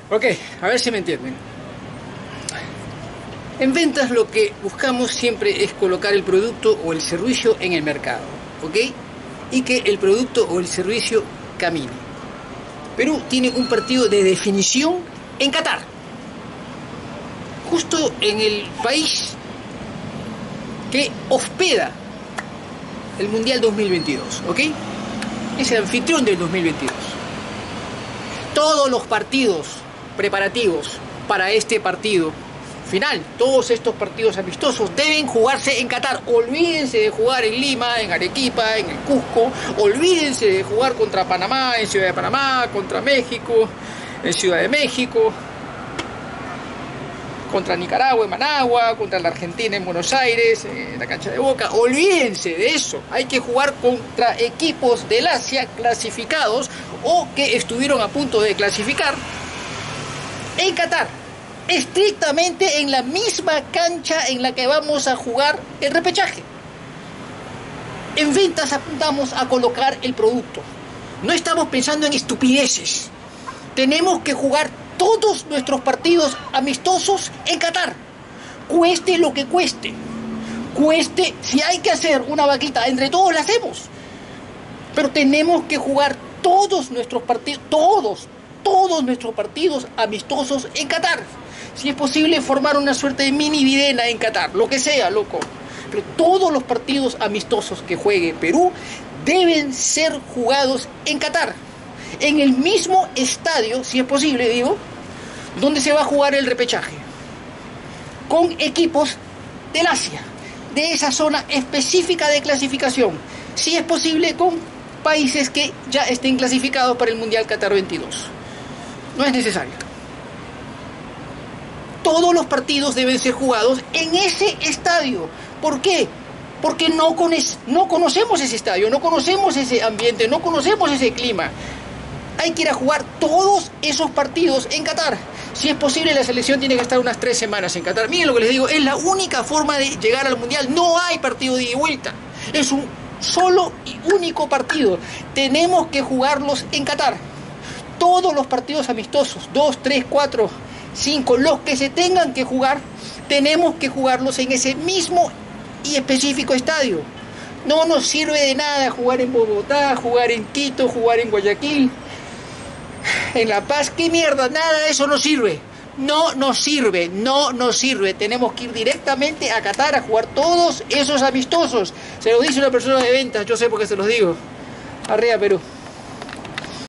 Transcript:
Ok, a ver si me entienden. En ventas lo que buscamos siempre es colocar el producto o el servicio en el mercado, ¿ok? Y que el producto o el servicio camine. Perú tiene un partido de definición en Qatar, justo en el país que hospeda el Mundial 2022, ¿ok? Es el anfitrión del 2022. Todos los partidos preparativos para este partido final, todos estos partidos amistosos deben jugarse en Qatar. Olvídense de jugar en Lima, en Arequipa, en el Cusco. Olvídense de jugar contra Panamá, en Ciudad de Panamá, contra México, en Ciudad de México, contra Nicaragua en Managua, contra la Argentina en Buenos Aires, en la cancha de Boca. Olvídense de eso. Hay que jugar contra equipos del Asia clasificados o que estuvieron a punto de clasificar en Qatar, estrictamente en la misma cancha en la que vamos a jugar el repechaje. En ventas apuntamos a colocar el producto. No estamos pensando en estupideces. Tenemos que jugar todos nuestros partidos amistosos en Qatar. Cueste lo que cueste. Cueste, si hay que hacer una vaquita, entre todos la hacemos. Pero tenemos que jugar todos nuestros partidos, todos nuestros partidos amistosos en Qatar. Si es posible, formar una suerte de mini videna en Qatar, lo que sea, loco. Pero todos los partidos amistosos que juegue Perú deben ser jugados en Qatar, en el mismo estadio, si es posible, digo, donde se va a jugar el repechaje, con equipos del Asia, de esa zona específica de clasificación, si es posible, con países que ya estén clasificados para el Mundial Qatar 22. No es necesario. Todos los partidos deben ser jugados en ese estadio. ¿Por qué? Porque no conocemos ese estadio, no conocemos ese ambiente, no conocemos ese clima. Hay que ir a jugar todos esos partidos en Qatar. Si es posible, la selección tiene que estar unas 3 semanas en Qatar. Miren lo que les digo, es la única forma de llegar al Mundial. No hay partido de ida y vuelta. Es un solo y único partido. Tenemos que jugarlos en Qatar. Todos los partidos amistosos, 2, 3, 4, 5, los que se tengan que jugar, tenemos que jugarlos en ese mismo y específico estadio. No nos sirve de nada jugar en Bogotá, jugar en Quito, jugar en Guayaquil, en La Paz. ¿Qué mierda? Nada de eso nos sirve. No nos sirve, no nos sirve. Tenemos que ir directamente a Qatar a jugar todos esos amistosos. Se lo dice una persona de ventas, yo sé porque se los digo. Arriba Perú.